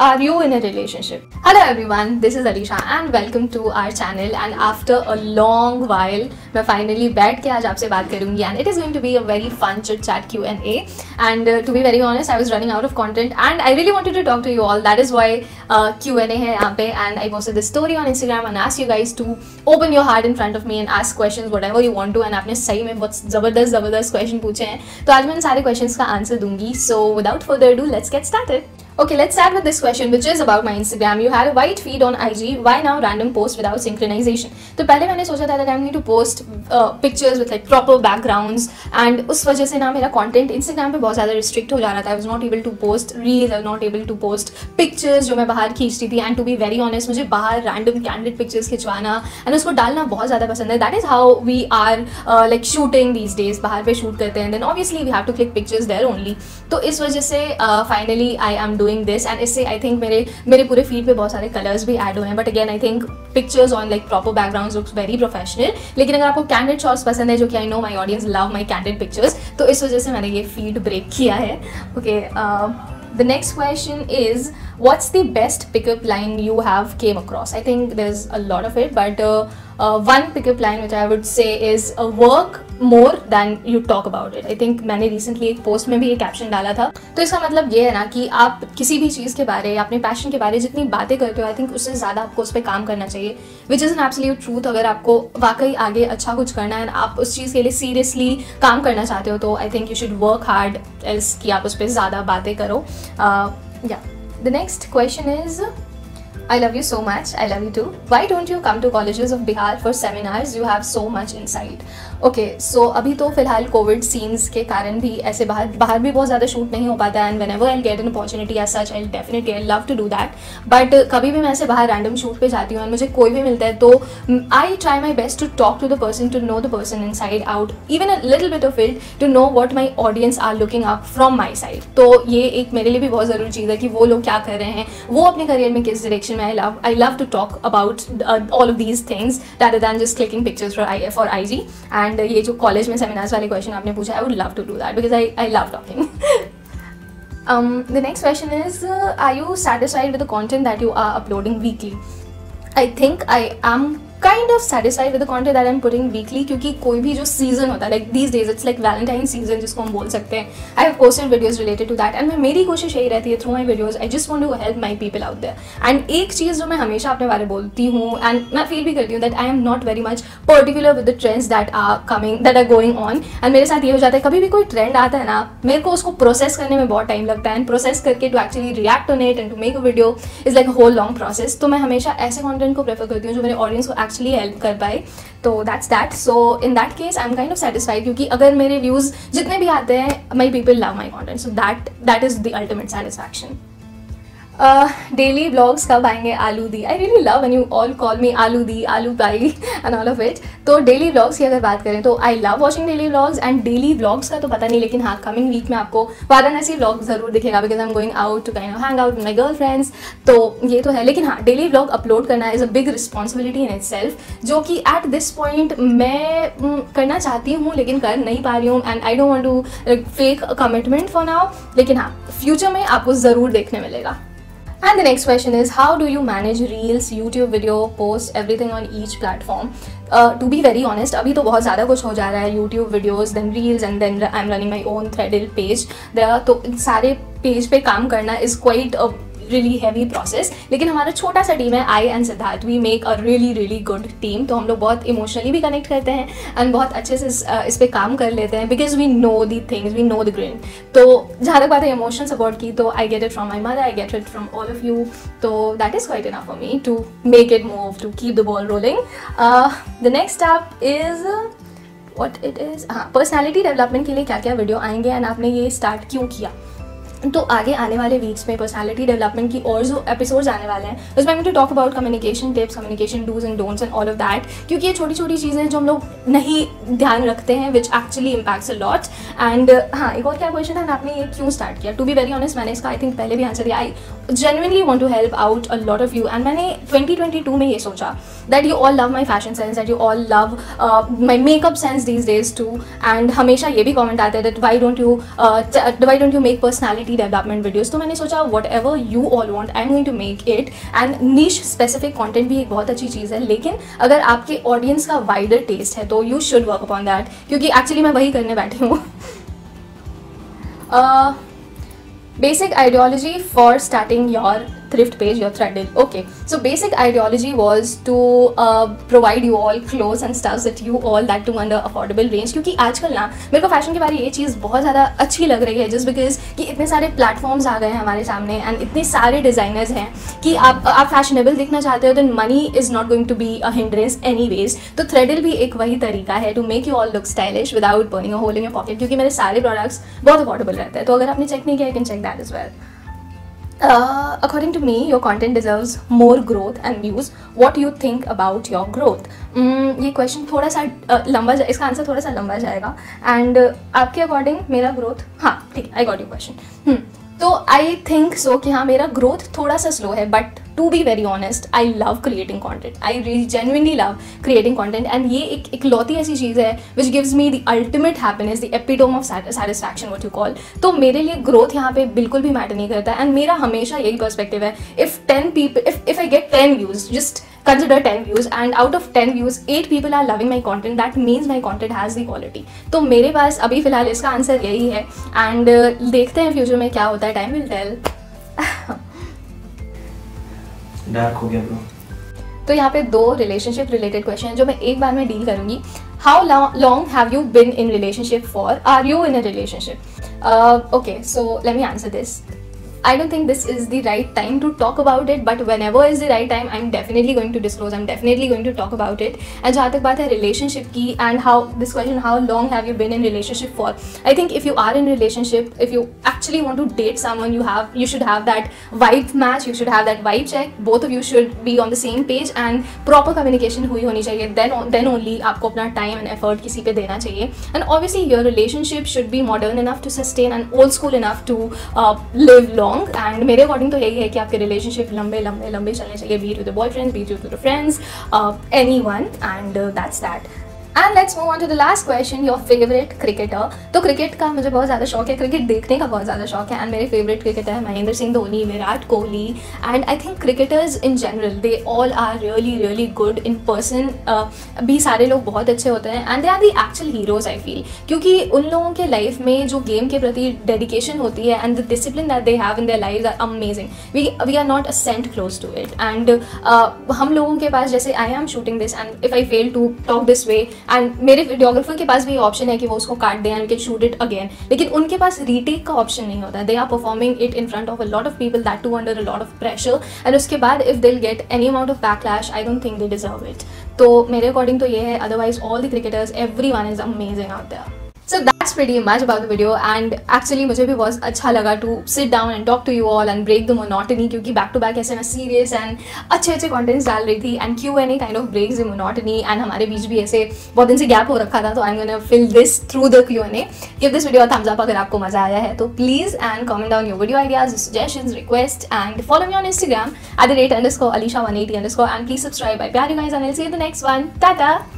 are you in a relationship? Hello everyone, this is Alisha and welcome to our channel. And after a long while, मैं finally बैठ के आज आपसे बात करूँगी and it is going to be a very fun chit chat Q&A. And to be very honest, I was running out of content and I really wanted to talk to you all. That is why Q&A है यहाँ पे, and I posted this story on Instagram and asked you guys to open your heart in front of me and ask questions whatever you want to. And आपने सही में बहुत ज़बरदस्त question पूछे हैं, तो आज मैं इन सारे क्वेश्चंस का आंसर दूंगी. So without further ado, let's get started. Okay, let's start with this question, which is about my Instagram. You had a white feed on IG. Why now random post without synchronization? तो पहले मैंने सोचा था that I'm going to post pictures with like proper backgrounds, and उस वजह से ना मेरा content Instagram पे बहुत ज़्यादा restrict हो जा रहा था. I was not able to post reels, I was not able to post pictures जो मैं बाहर खींचती थी. And to be very honest, मुझे बाहर random candid pictures खिंचवाना and उसको डालना बहुत ज़्यादा पसंद है. That is how we are like shooting these days. बाहर पे shoot करते हैं, then obviously we have to click pictures there only. तो इस वजह से finally I am doing this, and इससे I think मेरे पूरे feed पे बहुत सारे colors भी add हुए हैं. But again I think pictures on like proper backgrounds looks very professional. लेकिन अगर आपको candid shots पसंद है, जो कि I know my audience love my candid pictures, तो इस वजह से मैंने ये feed break किया है. Okay, the next question is, what's the best pickup line you have came across? I think there's a lot of it, but one pickup line which I would say is work more than you talk about it. I think मैंने recently एक post में भी ये caption डाला था. तो इसका मतलब ये है ना कि आप किसी भी चीज़ के बारे या अपने passion के बारे जितनी बातें करते हो, I think उससे ज़्यादा आपको उस पर काम करना चाहिए, which is an absolute truth. अगर आपको वाकई आगे अच्छा कुछ करना है, आप उस चीज़ के लिए seriously काम करना चाहते हो, तो I think you should work hard, else कि आप उस पर ज़्यादा बातें करो. Yeah. The next question is, I love you so much. I love you too. Why don't you come to colleges of Bihar for seminars? You have so much insight. Okay, so अभी तो फिलहाल Covid scenes के कारण भी ऐसे बाहर भी बहुत ज़्यादा शूट नहीं हो पाता है. And whenever I'll get an opportunity as such, I'll definitely love to do that. But कभी भी मैं ऐसे बाहर रैंडम शूट पे जाती हूँ और मुझे कोई भी मिलता है, तो I try my best to talk to the person, to know the person inside out, even a little bit of it, to know what my audience are looking up from my side. तो ये एक मेरे लिए भी बहुत ज़रूरी चीज़ है कि वो लोग क्या कर रहे हैं, वो अपने करियर में किस डायरेक्शन में. I love to talk about all of these things rather than just clicking pictures for IG. And ये जो कॉलेज में सेमिनार्स वाले क्वेश्चन आपने पूछा, I would love to do that because I love talking. The next question is, are you satisfied with the content that you are uploading weekly? I think I am kind of satisfied with the content that I'm putting weekly, क्योंकि कोई भी जो season होता है, like these days it's like Valentine's season जिसको हम बोल सकते हैं, I have posted videos related to that. And मेरी कोशिश यही रहती है, through my videos I just want to help my people out there. And एक चीज़ जो मैं हमेशा अपने बारे में बोलती हूँ and मैं feel भी करती हूँ, that I am not very much particular with the trends that are going on. And मेरे साथ ये हो जाता है, कभी भी कोई trend आता है ना, मेरे को उसको process करने में बहुत time लगता है, and process करके to actually react on it and to make a video is like a whole long process. तो मैं हमेशा ऐसे content को prefer करती हूँ जो मेरे audience को actually help कर पाए. तो that's that. So in that case I'm kind of satisfied, क्योंकि अगर मेरे views जितने भी आते हैं, my people love my content, so that is the ultimate satisfaction. Daily vlogs कब आएंगे आलू दी? I really love when you all call me आलू दी, आलू पाई and all of it. तो daily vlogs की अगर बात करें तो I love watching daily vlogs. And daily vlogs का तो पता नहीं, लेकिन हाँ, coming week में आपको वाराणसी vlog ज़रूर दिखेगा, because I'm going out to kind of hang out with my girlfriends. तो ये तो है, लेकिन हाँ, daily vlog upload करना is a big responsibility in itself, जो कि at this point मैं करना चाहती हूँ लेकिन कर नहीं पा रही हूँ. And I don't want to fake a commitment for now, लेकिन हाँ, future में आपको ज़रूर देखने मिलेगा. And the next question is, how do you manage reels, YouTube video, posts, everything on each platform? To be very honest, अभी तो बहुत ज़्यादा कुछ हो जा रहा है, YouTube videos, then reels, and then I'm running my own Threadil page. तो सारे पेज पे काम करना is quite a really heavy process. लेकिन हमारा छोटा सा टीम है, I and Siddharth, we make a really good team. तो हम लोग बहुत emotionally भी connect करते हैं and बहुत अच्छे से इस पे काम कर लेते हैं, because we know the things, we know the grind. तो जहाँ तक बात है emotional support की, तो I get it from my mother, I get it from all of you. तो that is quite enough for me to make it move, to keep the ball rolling. The next step is what it is. हाँ, personality development के लिए क्या क्या video आएंगे and आपने ये start क्यों किया? तो आगे आने वाले वीक्स में पर्सनालिटी डेवलपमेंट की और जो एपिसोड्स आने वाले हैं, उसमें I'm going to talk about communication tips, communication do's and don'ts and all of that, क्योंकि ये छोटी छोटी चीज़ें हैं जो हम लोग नहीं ध्यान रखते हैं, which actually impacts a lot. And हाँ, एक और क्या क्वेश्चन था, आपने ये क्यों स्टार्ट किया? टू बी वेरी ऑनेस्ट, मैंने इसका आई थिंक पहले भी आंसर दिया. आई genuinely want to help out a lot of you, and मैंने 2022 में ये सोचा that you all love my fashion sense, that you all love my makeup sense these days too, and हमेशा ये भी comment आता है that why don't you make personality personality development videos, तो मैंने सोचा whatever you all want I am going to make it. And niche specific content भी एक बहुत अच्छी चीज़ है, लेकिन अगर आपके ऑडियंस का वाइडर टेस्ट है तो you should work upon that, क्योंकि एक्चुअली मैं वही करने बैठी हूँ। Basic ideology for starting your thrift page, your Threadil. Okay, so basic ideology was to provide you all clothes and stuff that you all that too under affordable range, क्योंकि आजकल ना मेरे को फैशन के बारे में ये चीज़ बहुत ज़्यादा अच्छी लग रही है, जस्ट बिकॉज कि इतने सारे प्लेटफॉर्म्स आ गए हैं हमारे सामने एंड इतने सारे डिज़ाइनर्स हैं कि आप फैशनेबल दिखना चाहते हो, then money is not going to be a hindrance anyways. तो थ्रेडिल भी एक वही तरीका है to make you all look stylish without burning a hole in your pocket, क्योंकि मेरे सारे प्रोडक्ट्स बहुत अफोर्डेबल रहते हैं। तो अगर आपने चेक नहीं किया, you can check that as well. According to me, your content deserves more growth and views. What do you think about your growth? ये क्वेश्चन थोड़ा सा लंबा इसका आंसर थोड़ा सा लंबा जाएगा एंड आपके अकॉर्डिंग मेरा ग्रोथ, हाँ ठीक, आई गॉट यू क्वेश्चन। तो आई थिंक सो कि हाँ मेरा ग्रोथ थोड़ा सा स्लो है, but to be very honest I love creating content, I really genuinely love creating content and ये एक इकलौती ऐसी चीज़ है which gives me the ultimate happiness, the epitome of satisfaction what you call. तो मेरे लिए ग्रोथ यहाँ पे बिल्कुल भी मैटर नहीं करता एंड मेरा हमेशा यही पर्सपेक्टिव है, if 10 people, if I get 10 views, just consider 10 views and out of 10 views 8 people are loving my content, that means my content has the quality। तो मेरे पास अभी फिलहाल इसका आंसर यही है एंड देखते हैं फ्यूचर में क्या होता है, टाइम विल टेल। डार्क हो गया ब्रो। तो यहाँ पे 2 रिलेशनशिप रिलेटेड क्वेश्चन जो मैं एक बार में डील करूंगी। How long have you been in relationship for, are you in a relationship? Okay, so let me answer this. I don't think this is the right time to talk about it, but whenever is the right time, I'm definitely going to disclose, I'm definitely going to talk about it. And जहाँ तक बात है relationship की and how this question, how long have you been in relationship for? I think if you are in relationship, if you actually want to date someone, you should have that vibe match, you should have that vibe check. Both of you should be on the same page and proper communication हुई होनी चाहिए. Then only आपको अपना time and effort किसी पे देना चाहिए. And obviously your relationship should be modern enough to sustain and old school enough to live long. And मेरे अकॉर्डिंग तो यही है कि आपके रिलेशनशिप लंबे लंबे लंबे चलने चाहिए, be to the boyfriends, be to the friends, anyone, and that's that. And let's move on to the last question, your favourite cricketer. तो क्रिकेट का मुझे बहुत ज़्यादा शौक है, क्रिकेट देखने का बहुत ज़्यादा शौक है एंड मेरे फेवरेट क्रिकेटर है Mahendra Singh Dhoni, Virat Kohli and I think cricketers in general they all are really really good in person. भी सारे लोग बहुत अच्छे होते हैं and they are the actual heroes I feel, क्योंकि उन लोगों के लाइफ में जो गेम के प्रति डेडिकेशन होती है and the discipline that they have in their lives are amazing. We are not a cent close to it and हम लोगों के पास, जैसे I am shooting this and if I fail to talk this way, and मेरे videographer के पास भी option है कि वो उसको काट दें and can shoot it again, लेकिन उनके पास रीटेक का ऑप्शन नहीं होता। They are performing it in front of a lot of people, that too under a lot of pressure, and उसके बाद if they get any amount of backlash, I don't think they deserve it. तो मेरे according तो ये है, otherwise all the cricketers, everyone is amazing out there. So that's pretty much about the video and actually मुझे भी बहुत अच्छा लगा to sit down and talk to you all and break the monotony, क्योंकि back to back ऐसे मैं serious and अच्छे contents डाल रही थी and Q&A kind of breaks the monotony and हमारे बीच भी ऐसे बहुत दिन से gap हो रखा था, तो I'm gonna fill this through the Q&A. Give this video a thumbs up अगर आपको मजा आया है तो please, and comment down your video ideas, suggestions, requests, and follow me on Instagram @Alisha180_ and please subscribe. I प्यार you guys and I'll see you in the next one. Tata!